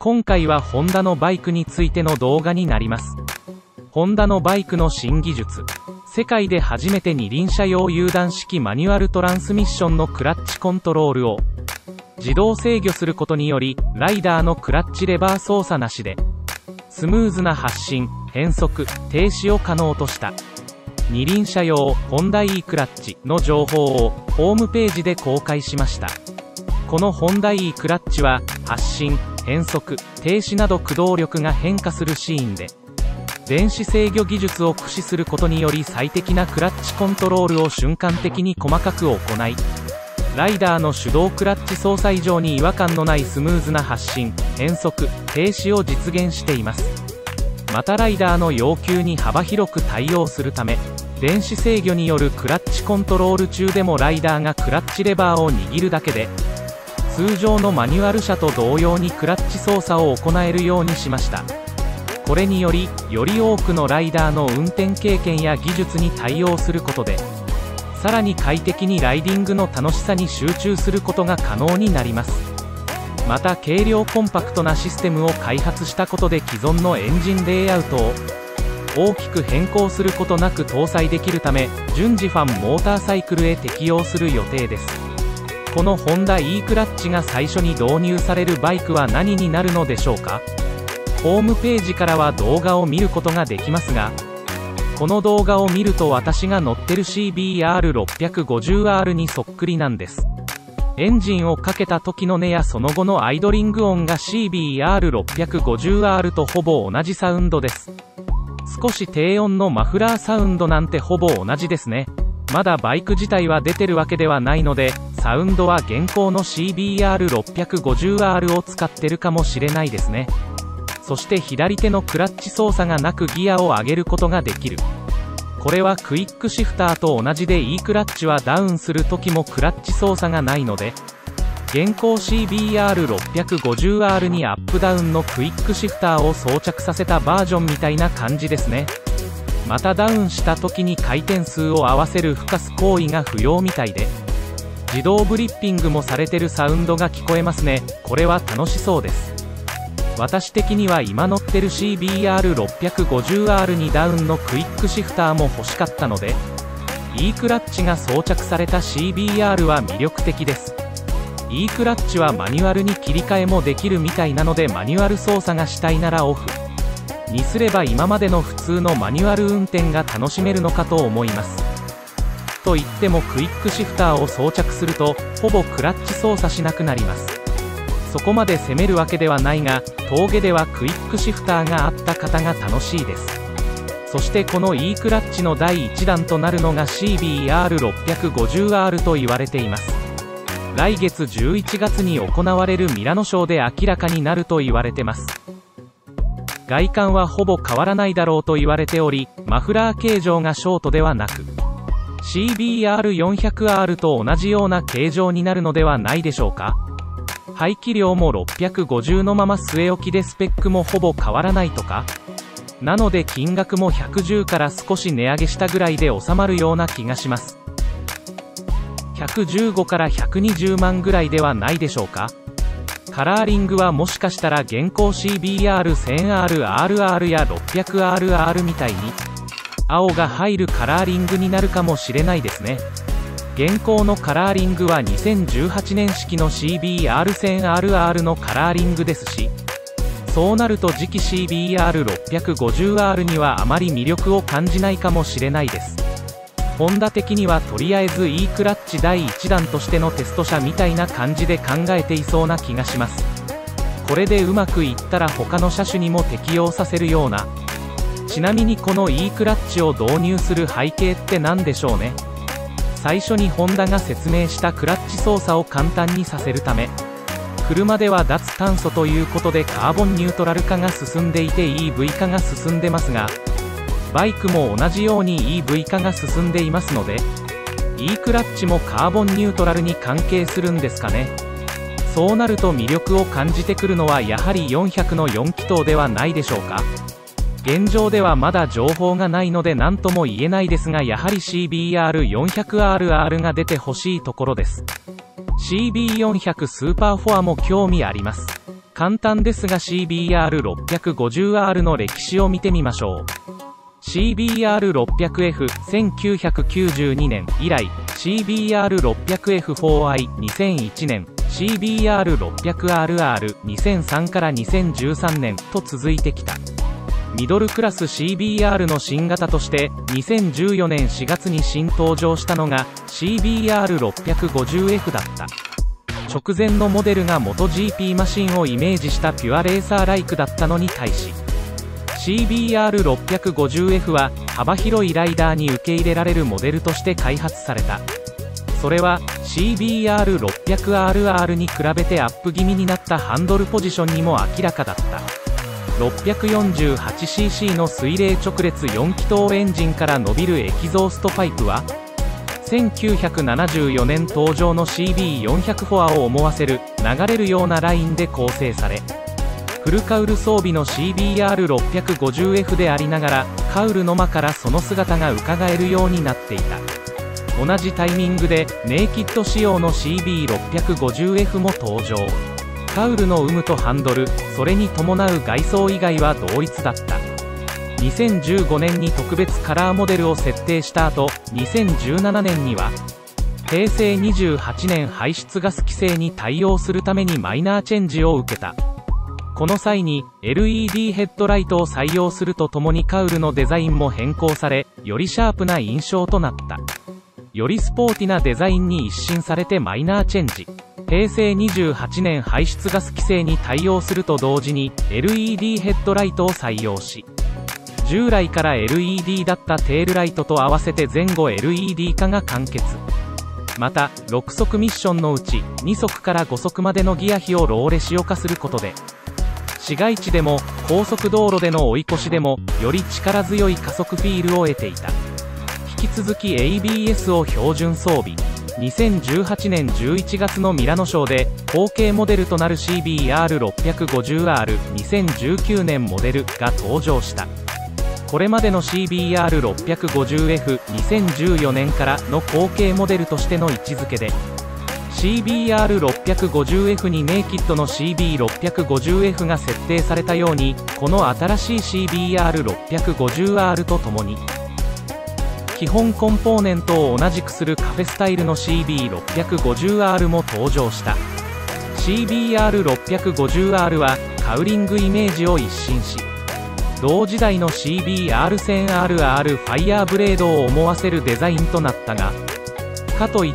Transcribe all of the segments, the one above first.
今回はホンダのバイクについての動画になります。ホンダのバイクの新技術。世界で初めて二輪車用有段式マニュアルトランスミッションのクラッチコントロールを自動制御することにより、ライダーのクラッチレバー操作なしでスムーズな発進、変速、停止を可能とした二輪車用ホンダ E クラッチの情報をホームページで公開しました。このホンダ E クラッチは発進、変速、停止など駆動力が変化するシーンで電子制御技術を駆使することにより最適なクラッチコントロールを瞬間的に細かく行い、ライダーの手動クラッチ操作以上に違和感のないスムーズな発進、変速、停止を実現しています。またライダーの要求に幅広く対応するため、電子制御によるクラッチコントロール中でもライダーがクラッチレバーを握るだけで、通常のマニュアル車と同様にクラッチ操作を行えるようにしました。これにより、より多くのライダーの運転経験や技術に対応することで、さらに快適にライディングの楽しさに集中することが可能になります。また軽量コンパクトなシステムを開発したことで既存のエンジンレイアウトを大きく変更することなく搭載できるため、順次ファンモーターサイクルへ適用する予定です。このホンダ E クラッチが最初に導入されるバイクは何になるのでしょうか。ホームページからは動画を見ることができますが、この動画を見ると私が乗ってる CBR650R にそっくりなんです。エンジンをかけた時の音やその後のアイドリング音が CBR650R とほぼ同じサウンドです。少し低音のマフラーサウンドなんてほぼ同じですね。まだバイク自体は出てるわけではないので、サウンドは現行の CBR650R を使ってるかもしれないですね。そして左手のクラッチ操作がなくギアを上げることができる。これはクイックシフターと同じで E クラッチはダウンする時もクラッチ操作がないので、現行 CBR650R にアップダウンのクイックシフターを装着させたバージョンみたいな感じですね。またダウンした時に回転数を合わせる吹かす行為が不要みたいで、自動ブリッピングもされてるサウンドが聞こえますね。これは楽しそうです。私的には今乗ってる CBR650R にダウンのクイックシフターも欲しかったので、E クラッチが装着された CBR は魅力的です。E クラッチはマニュアルに切り替えもできるみたいなので、マニュアル操作がしたいならオフにすれば今までの普通のマニュアル運転が楽しめるのかと思います。と言ってもクイックシフターを装着するとほぼクラッチ操作しなくなります。そこまで攻めるわけではないが、峠ではクイックシフターがあった方が楽しいです。そしてこの E クラッチの第1弾となるのが CBR650R と言われています。来月11月に行われるミラノショーで明らかになると言われてます。外観はほぼ変わらないだろうと言われており、マフラー形状がショートではなく CBR400R と同じような形状になるのではないでしょうか。排気量も650のまま据え置きでスペックもほぼ変わらないとか。なので金額も110から少し値上げしたぐらいで収まるような気がします。115から120万ぐらいではないでしょうか。カラーリングはもしかしたら現行 CBR1000RRR や 600RR みたいに青が入るカラーリングになるかもしれないですね。現行のカラーリングは2018年式の CBR1000RR のカラーリングですし、そうなると次期 CBR650R にはあまり魅力を感じないかもしれないです。ホンダ的にはとりあえず E クラッチ第1弾としてのテスト車みたいな感じで考えていそうな気がします。これでうまくいったら他の車種にも適用させるような。ちなみにこの E クラッチを導入する背景って何でしょうね。最初にホンダが説明したクラッチ操作を簡単にさせるため、車では脱炭素ということでカーボンニュートラル化が進んでいて EV 化が進んでますが、バイクも同じように EV 化が進んでいますので、E クラッチもカーボンニュートラルに関係するんですかね。そうなると魅力を感じてくるのはやはり400の4気筒ではないでしょうか。現状ではまだ情報がないので何とも言えないですが、やはり CBR400RR が出てほしいところです。CB400 スーパーフォアも興味あります。 簡単ですが CBR650R の歴史を見てみましょう。CBR600F 1992年以来、CBR600F4i 2001年、CBR600RR 2003から2013年と続いてきた。ミドルクラス CBR の新型として2014年4月に新登場したのが CBR650F だった。直前のモデルが元 GP マシンをイメージしたピュアレーサーライクだったのに対し、CBR650F は幅広いライダーに受け入れられるモデルとして開発された。それは CBR600RR に比べてアップ気味になったハンドルポジションにも明らかだった。648cc の水冷直列4気筒エンジンから伸びるエキゾーストパイプは1974年登場の CB400 フォアを思わせる流れるようなラインで構成され、フルカウル装備の CBR650F でありながらカウルの間からその姿が伺えるようになっていた。同じタイミングでネイキッド仕様の CB650F も登場。カウルの有無とハンドル、それに伴う外装以外は同一だった。2015年に特別カラーモデルを設定した後、2017年には平成28年排出ガス規制に対応するためにマイナーチェンジを受けた。この際に LED ヘッドライトを採用するとともにカウルのデザインも変更され、よりシャープな印象となった。よりスポーティなデザインに一新されてマイナーチェンジ。平成28年排出ガス規制に対応すると同時に LED ヘッドライトを採用し、従来から LED だったテールライトと合わせて前後 LED 化が完結。また6速ミッションのうち2速から5速までのギア比をローレシオ化することで、市街地でも高速道路での追い越しでもより力強い加速フィールを得ていた。引き続き ABS を標準装備。2018年11月のミラノショーで後継モデルとなる CBR650R2019 年モデルが登場した。これまでの CBR650F2014 年からの後継モデルとしての位置づけで、CBR650F にネイキッドの CB650F が設定されたように、この新しい CBR650R とともに基本コンポーネントを同じくするカフェスタイルの CB650R も登場した。 CBR650R はカウリングイメージを一新し、同時代の CBR1000RR ファイヤーブレードを思わせるデザインとなったが、かといって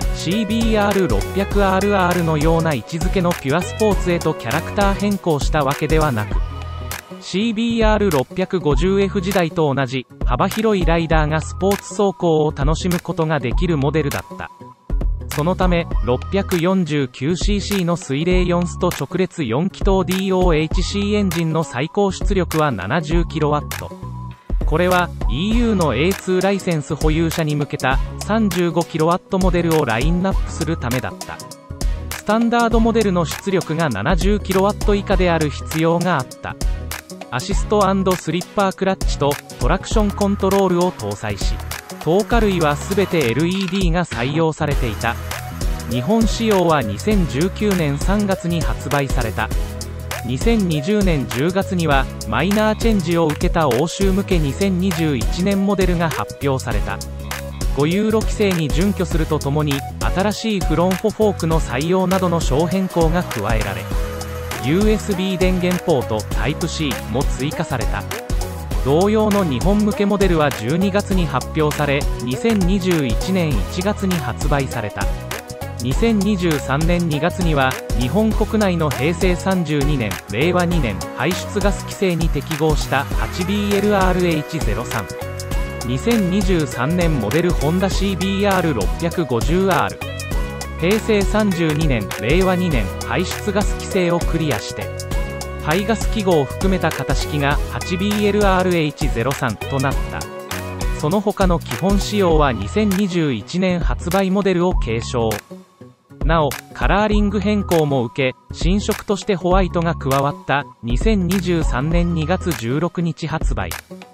CBR600RR のような位置づけのピュアスポーツへとキャラクター変更したわけではなく、CBR650F 時代と同じ幅広いライダーがスポーツ走行を楽しむことができるモデルだった。そのため 649cc の水冷4スト直列4気筒 DOHC エンジンの最高出力は 70kW。 これは EU の A2 ライセンス保有者に向けた 35kW モデルをラインナップするためだった。スタンダードモデルの出力が 70kW 以下である必要があった。アシスト&スリッパークラッチとトラクションコントロールを搭載し、灯火類はすべて LED が採用されていた。日本仕様は2019年3月に発売された。2020年10月にはマイナーチェンジを受けた欧州向け2021年モデルが発表された。5ユーロ規制に準拠するとともに新しいフロントフォークの採用などの小変更が加えられ、 USB 電源ポート Type-C も追加された。同様の日本向けモデルは12月に発表され、2021年1月に発売された。2023年2月には日本国内の平成32年令和2年排出ガス規制に適合した 8BLRH03、 2023年モデルホンダ CBR650R、 平成32年令和2年排出ガス規制をクリアして排ガス記号を含めた型式が 8BLRH03 となった。その他の基本仕様は2021年発売モデルを継承。なおカラーリング変更も受け、新色としてホワイトが加わった2023年2月16日発売。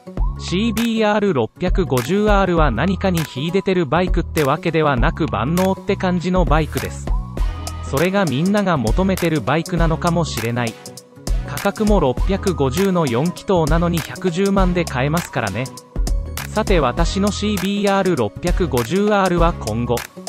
CBR650R は何かに秀でてるバイクってわけではなく万能って感じのバイクです。 それがみんなが求めてるバイクなのかもしれない。価格も650の4気筒なのに110万で買えますからね。さて私の CBR650R は今後